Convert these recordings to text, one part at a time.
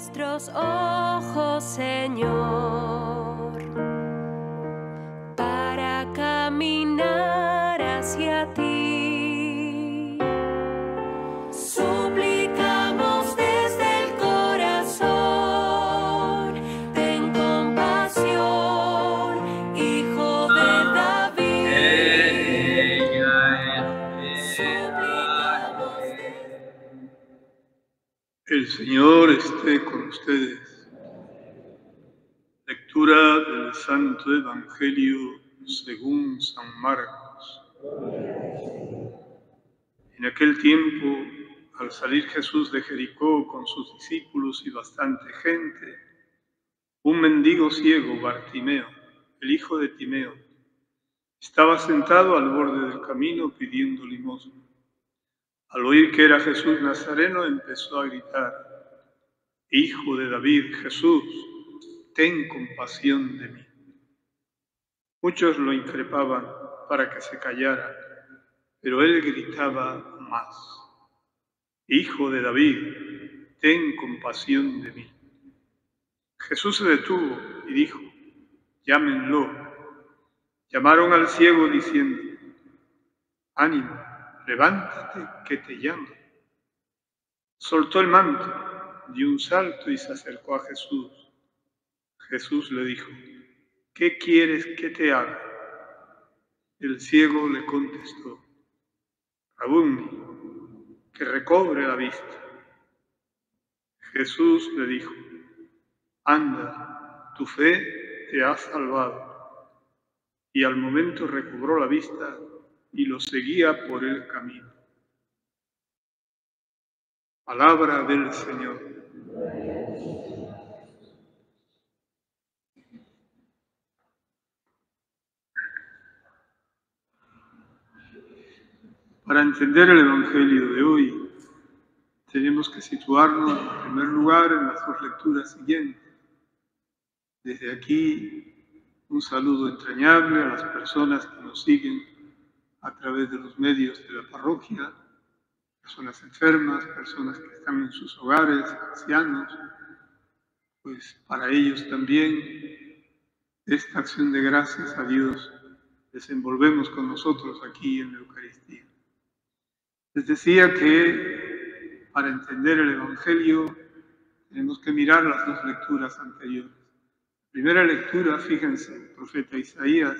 nuestros ojos, Señor, para caminar hacia ti. Suplicamos desde el corazón, ten compasión, Hijo de David. El Señor esté con ustedes. Lectura del Santo Evangelio según San Marcos. En aquel tiempo, al salir Jesús de Jericó con sus discípulos y bastante gente, un mendigo ciego, Bartimeo, el hijo de Timeo, estaba sentado al borde del camino pidiendo limosna. Al oír que era Jesús Nazareno, empezó a gritar: Hijo de David, Jesús, ten compasión de mí. Muchos lo increpaban para que se callara, pero él gritaba más: Hijo de David, ten compasión de mí. Jesús se detuvo y dijo: Llámenlo. Llamaron al ciego diciendo: Ánimo, levántate, que te llamo. Soltó el manto, dio un salto y se acercó a Jesús. Jesús le dijo: ¿Qué quieres que te haga? El ciego le contestó: Rabuni, que recobre la vista. Jesús le dijo: Anda, tu fe te ha salvado. Y al momento recobró la vista y lo seguía por el camino. Palabra del Señor. Para entender el Evangelio de hoy, tenemos que situarnos en primer lugar en las dos lecturas siguientes. Desde aquí, un saludo entrañable a las personas que nos siguen a través de los medios de la parroquia, personas enfermas, personas que están en sus hogares, ancianos, pues para ellos también esta acción de gracias a Dios desenvolvemos con nosotros aquí en la Eucaristía. Les decía que para entender el Evangelio tenemos que mirar las dos lecturas anteriores. La primera lectura, fíjense, el profeta Isaías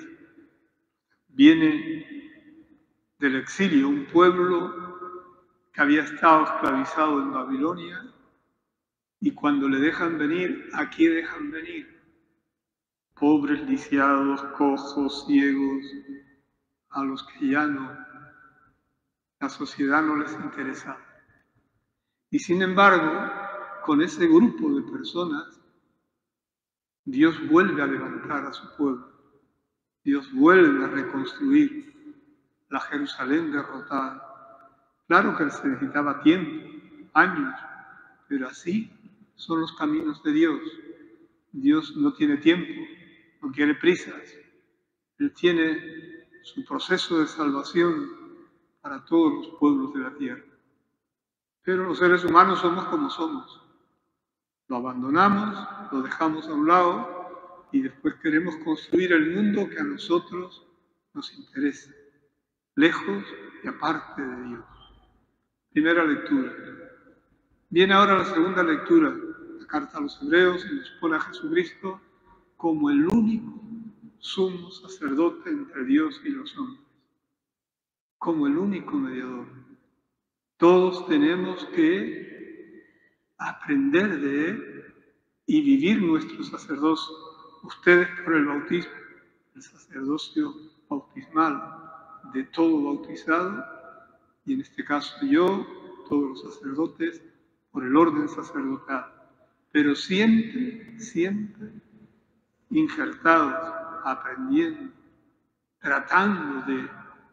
viene del exilio, un pueblo que había estado esclavizado en Babilonia, y cuando le dejan venir, ¿a qué dejan venir? Pobres, lisiados, cojos, ciegos, a los que ya no, la sociedad no les interesa. Y sin embargo, con ese grupo de personas, Dios vuelve a levantar a su pueblo. Dios vuelve a reconstruir la Jerusalén derrotada. Claro que se necesitaba tiempo, años, pero así son los caminos de Dios. Dios no tiene tiempo, no quiere prisas. Él tiene su proceso de salvación para todos los pueblos de la tierra. Pero los seres humanos somos como somos. Lo abandonamos, lo dejamos a un lado y después queremos construir el mundo que a nosotros nos interesa, lejos y aparte de Dios. Primera lectura. Viene ahora la segunda lectura, la carta a los Hebreos, y nos pone a Jesucristo como el único sumo sacerdote entre Dios y los hombres, como el único mediador. Todos tenemos que aprender de Él y vivir nuestro sacerdocio. Ustedes por el bautismo, el sacerdocio bautismal de todo bautizado, y en este caso yo, todos los sacerdotes, por el orden sacerdotal, pero siempre, siempre injertados, aprendiendo, tratando de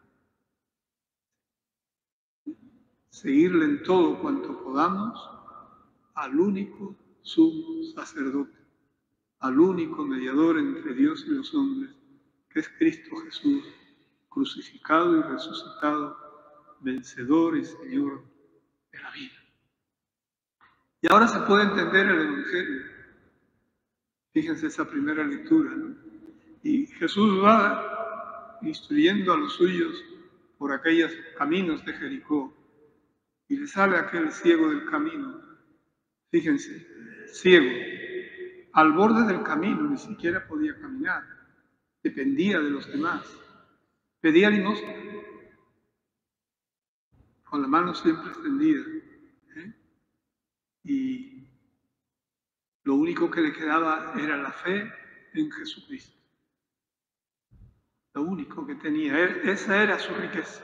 seguirle en todo cuanto podamos al único sumo sacerdote, al único mediador entre Dios y los hombres, que es Cristo Jesús, crucificado y resucitado, vencedor y Señor de la vida. Y ahora se puede entender el Evangelio. Fíjense esa primera lectura, ¿no? Y Jesús va instruyendo a los suyos por aquellos caminos de Jericó. Y le sale aquel ciego del camino. Fíjense, ciego, al borde del camino, ni siquiera podía caminar. Dependía de los demás. Pedía limosna, con la mano siempre extendida. Y lo único que le quedaba era la fe en Jesucristo. Lo único que tenía, esa era su riqueza.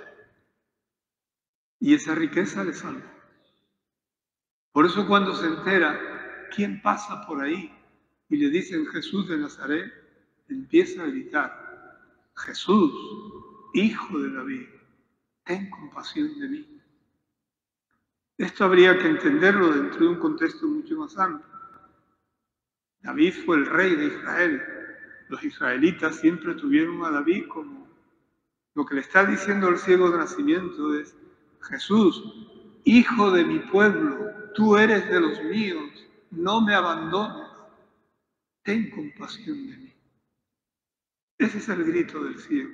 Y esa riqueza le salvó. Por eso cuando se entera quién pasa por ahí y le dicen Jesús de Nazaret, empieza a gritar, Jesús, hijo de David, ten compasión de mí. Esto habría que entenderlo dentro de un contexto mucho más amplio. David fue el rey de Israel. Los israelitas siempre tuvieron a David como lo que le está diciendo el ciego de nacimiento es, Jesús, hijo de mi pueblo, tú eres de los míos, no me abandones, ten compasión de mí. Ese es el grito del ciego.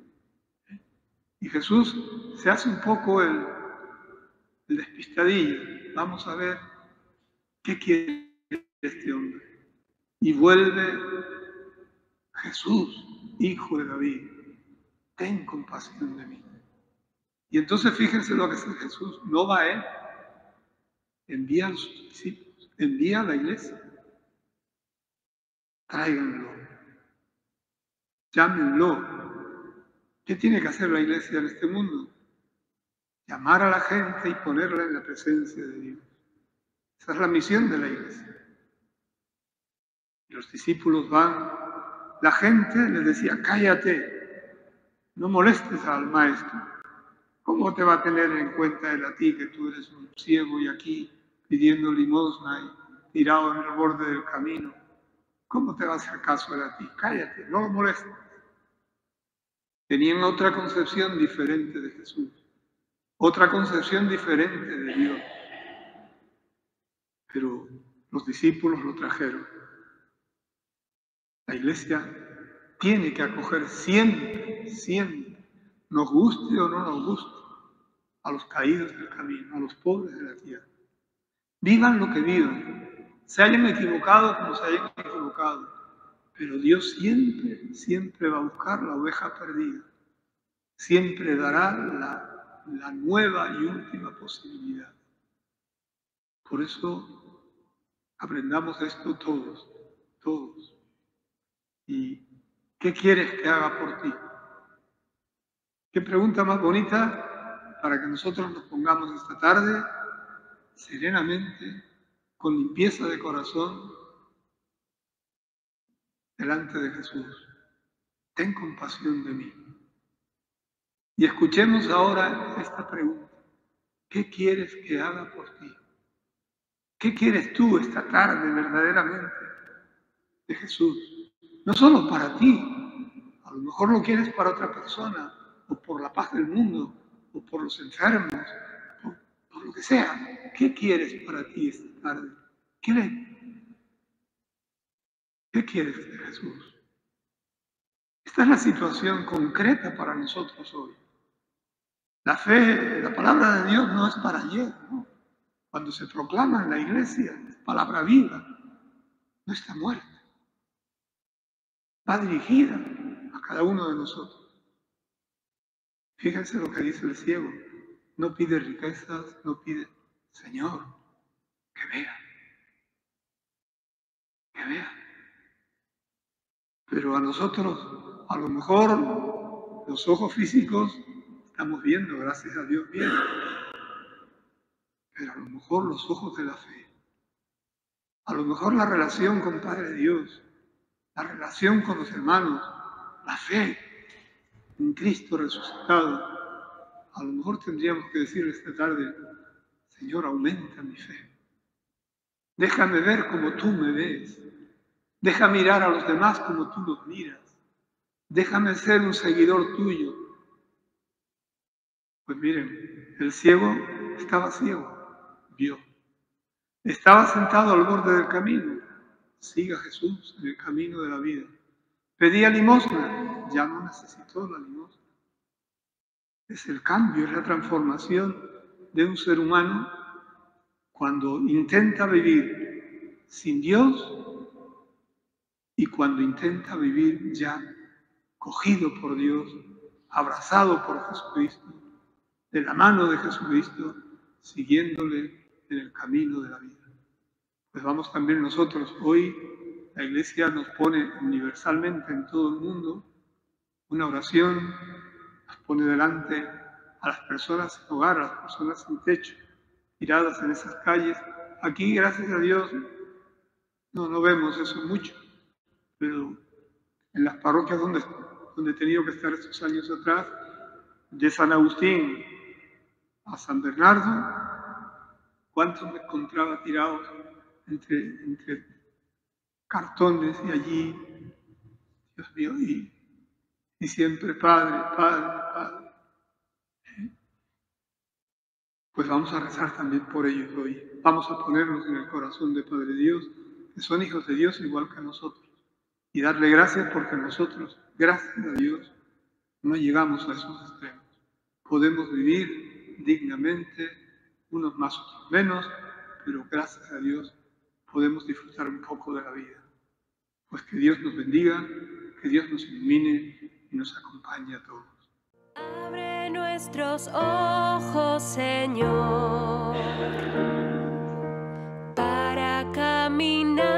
Y Jesús se hace un poco el despistadillo. Vamos a ver qué quiere este hombre. Y vuelve Jesús, hijo de David, ten compasión de mí. Y entonces fíjense lo que hace Jesús. No va a él, envía a sus discípulos, envía a la iglesia. Tráiganlo, llámenlo. ¿Qué tiene que hacer la iglesia en este mundo? Llamar a la gente y ponerla en la presencia de Dios. Esa es la misión de la iglesia. Y los discípulos van, la gente les decía, cállate, no molestes al maestro. ¿Cómo te va a tener en cuenta él a ti que tú eres un ciego y aquí pidiendo limosna y tirado en el borde del camino? ¿Cómo te va a hacer caso él a ti? Cállate, no lo molestes. Tenían otra concepción diferente de Jesús, otra concepción diferente de Dios. Pero los discípulos lo trajeron. La iglesia tiene que acoger siempre, siempre, nos guste o no nos guste, a los caídos del camino, a los pobres de la tierra. Vivan lo que vivan, se hayan equivocado como se hayan equivocado, pero Dios siempre, siempre va a buscar la oveja perdida. Siempre dará la nueva y última posibilidad. Por eso aprendamos esto todos, todos. ¿Y qué quieres que haga por ti? ¿Qué pregunta más bonita para que nosotros nos pongamos esta tarde serenamente, con limpieza de corazón, delante de Jesús? Ten compasión de mí. Y escuchemos ahora esta pregunta. ¿Qué quieres que haga por ti? ¿Qué quieres tú esta tarde verdaderamente de Jesús? No solo para ti, a lo mejor lo quieres para otra persona, o por la paz del mundo, o por los enfermos, por lo que sea. ¿Qué quieres para ti esta tarde? ¿Qué quieres de Jesús? Esta es la situación concreta para nosotros hoy. La fe, la palabra de Dios no es para ayer, ¿no? Cuando se proclama en la iglesia, es palabra viva, no está muerta. Va dirigida a cada uno de nosotros. Fíjense lo que dice el ciego. No pide riquezas, no pide, Señor, que vea. Que vea. Pero a nosotros, a lo mejor, los ojos físicos estamos viendo, gracias a Dios, bien. Pero a lo mejor los ojos de la fe. A lo mejor la relación con Padre Dios, la relación con los hermanos, la fe en Cristo resucitado. A lo mejor tendríamos que decir esta tarde, Señor, aumenta mi fe. Déjame ver como tú me ves. Deja mirar a los demás como tú los miras. Déjame ser un seguidor tuyo. Pues miren, el ciego estaba ciego, vio. Estaba sentado al borde del camino. Siga Jesús en el camino de la vida. Pedía limosna, ya no necesitó la limosna. Es el cambio, es la transformación de un ser humano cuando intenta vivir sin Dios y cuando intenta vivir ya cogido por Dios, abrazado por Jesucristo, de la mano de Jesucristo, siguiéndole en el camino de la vida. Pues vamos también nosotros, hoy la Iglesia nos pone universalmente en todo el mundo una oración, nos pone delante a las personas sin hogar, a las personas sin techo, tiradas en esas calles. Aquí, gracias a Dios, no vemos eso mucho, pero en las parroquias donde he tenido que estar estos años atrás, de San Agustín a San Bernardo, ¿cuántos me encontraba tirados entre cartones y allí, Dios mío, y siempre Padre, Padre, Padre? Pues vamos a rezar también por ellos hoy. Vamos a ponernos en el corazón de Padre Dios, que son hijos de Dios igual que nosotros, y darle gracias porque nosotros, gracias a Dios, no llegamos a esos extremos. Podemos vivir dignamente, unos más, otros menos, pero gracias a Dios podemos disfrutar un poco de la vida. Pues que Dios nos bendiga, que Dios nos ilumine y nos acompañe a todos. Abre nuestros ojos, Señor, para caminar